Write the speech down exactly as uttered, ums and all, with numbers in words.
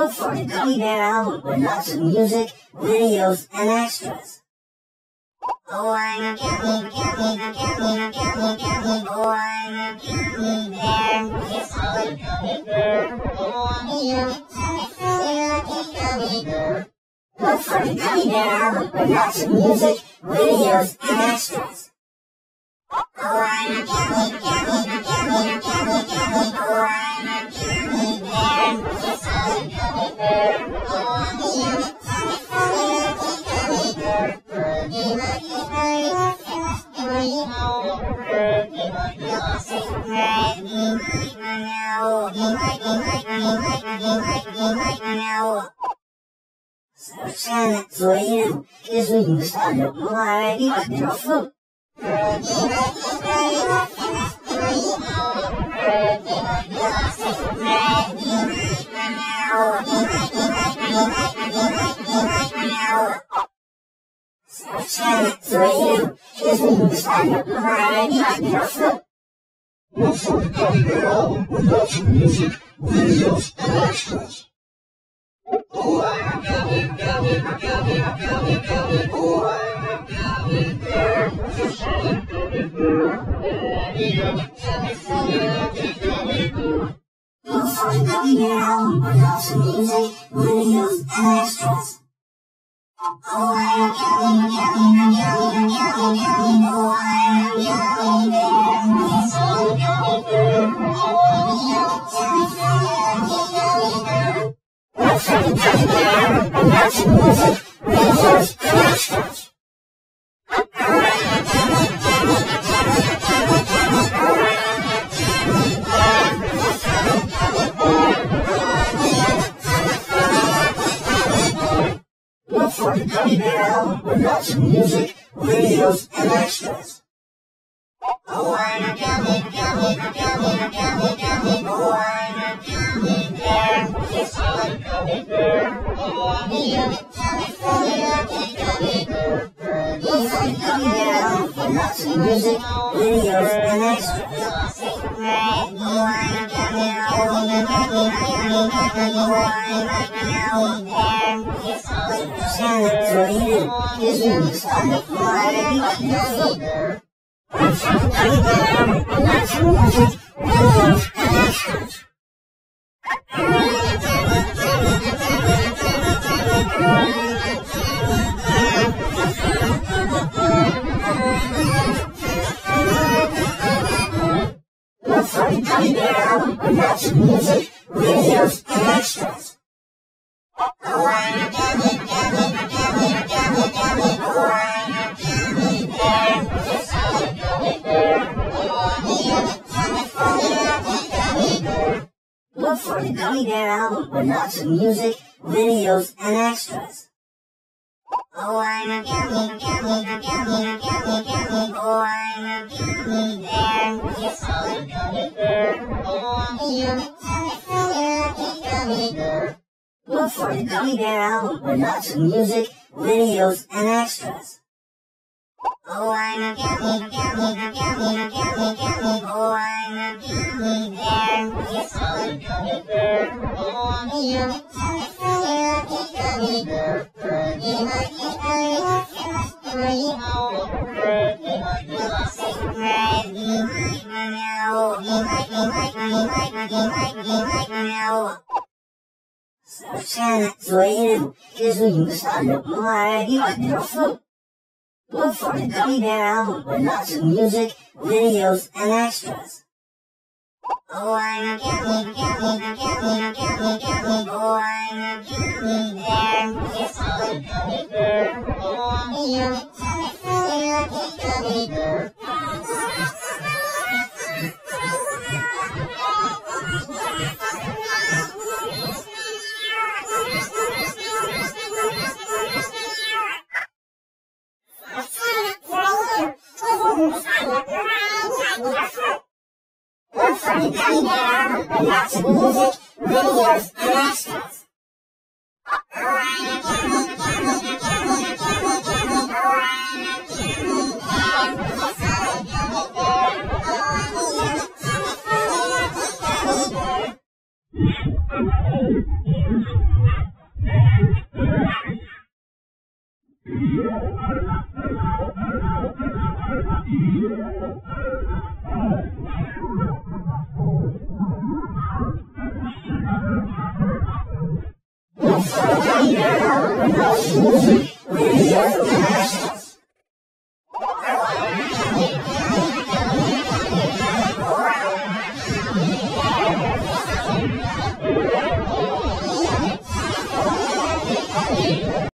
Look for the Gummy Bear album with lots of music, videos, and extras. Oh, I'm a gummy, gummy, a gummy, a gummy, gummy. Oh, I'm a gummy bear. Yes, I'm a gummy bear. Oh, I'm a gummy, gummy bear. Look for the Gummy Bear album with lots of music, videos, and extras. Oh, I'm a gummy, gummy, a gummy, a gummy, gummy. Oh, I'm a gummy bear. Yes, I'm a gummy bear. Oh, I'm a gummy, gummy bear. Sana zoeira, Jesus sabe uma e vai ter fogo. Sana zoeira, Jesus sabe uma e vai ter fogo. Look for the Gummy Bear album with lots of music, videos, and extras. Oh, I'm a gummy, gummy, gummy, gummy, gummy. Oh, I'm a gummy bear. Yes, I'm a gummy bear. Oh, I'm a gummy, gummy, gummy bear. Look for the Gummy Bear album with lots of music, videos, and extras. Oh, I'm a gummy, gummy, gummy, gummy, gummy. Oh, I'm a gummy bear. Yes, I'm a gummy bear. Oh, I'm a gummy, gummy bear. Look for the Gummy Bear album with lots of music, videos, and extras. Oh, I'm a gummy, gummy, gummy, gummy, gummy. Oh, I'm a gummy bear. Yes, I'm a gummy bear. Look for the Gummy Bear album with lots of music, videos, and extras. Oh, I'm a gummy, gummy, gummy, gummy, gummy. Oh, I'm a gummy bear. Yes, I'm a gummy bear. Oh, I'm a gummy, gummy bear. Look for the Gummy Bear album with lots of music, videos, and extras. Oh, I'm a gummy, gummy, gummy, gummy, gummy. Oh, I'm a gummy bear. Yes, I'm a Sana zoeira, Jesus sabe uma e vai ter fogo. Look for the Gummy Bear album with lots of music, videos, and extras. Look for the Gummy Bear album with lots of music, videos, and extras. Oh, I'm a gummy, gummy, gummy, gummy, gummy. Oh, I'm a gummy bear. Yes, I'm a gummy bear. Oh, I'm a gummy, gummy bear. Look for the Gummy Bear album with lots of music, videos, and extras. Oh, I'm a gummy, gummy, gummy, gummy, gummy. Oh, I'm a gummy bear. Yes, I'm a gummy bear. Oh, I'm a gummy bear. Look for the Gummy Bear album with lots of music, videos, and extras. Oh, I'm a gummy, gummy, gummy, gummy, gummy. Oh, I'm a gummy bear. Yes, I'm a gummy bear. Oh, I'm a gummy, gummy bear. Sana zoeira, Jesus sabe uma e vai ter fogo. Look for the Gummy Bear album with lots of music, videos, and extras. Oh, I'm a gummy, gummy, gummy, gummy, gummy. Oh, I'm a gummy bear. Yes, I'm a gummy bear. Oh, I'm a gummy bear. Look for the Gummy Bear album with lots of music, videos, and extras. Oh, I'm a gummy, gummy, gummy, gummy, gummy. Oh, I'm a gummy bear. Yes, I'm a gummy bear. Oh, I'm a gummy, gummy, gummy bear. Let's go now, music, videos, and extras.